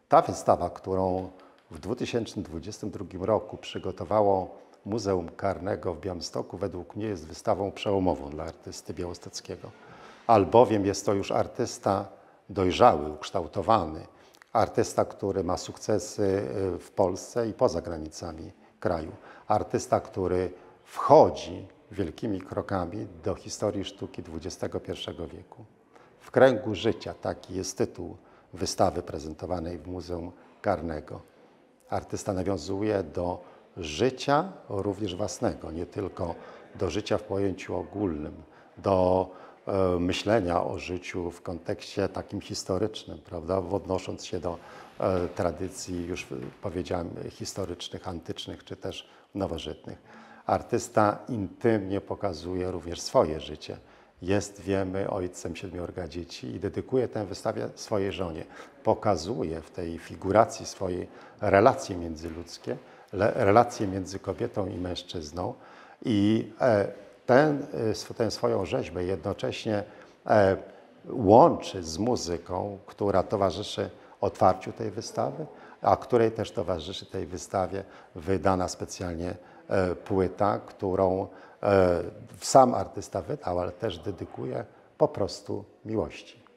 Ta wystawa, którą w 2022 roku przygotowało Muzeum Carnego w Białymstoku, według mnie jest wystawą przełomową dla artysty białostockiego, albowiem jest to już artysta dojrzały, ukształtowany, artysta, który ma sukcesy w Polsce i poza granicami kraju, artysta, który wchodzi wielkimi krokami do historii sztuki XXI wieku. W kręgu życia, taki jest tytuł wystawy prezentowanej w Muzeum Carnego. Artysta nawiązuje do życia również własnego, nie tylko do życia w pojęciu ogólnym, do myślenia o życiu w kontekście takim historycznym, prawda, odnosząc się do tradycji, już powiedziałem, historycznych, antycznych czy też nowożytnych. Artysta intymnie pokazuje również swoje życie. Jest, wiemy, ojcem 7 dzieci i dedykuje tę wystawę swojej żonie. Pokazuje w tej figuracji swojej relacje międzyludzkie, relacje między kobietą i mężczyzną i tę swoją rzeźbę jednocześnie łączy z muzyką, która towarzyszy otwarciu tej wystawy, a której też towarzyszy tej wystawie wydana specjalnie płyta, którą sam artysta wydał, ale też dedykuje po prostu miłości.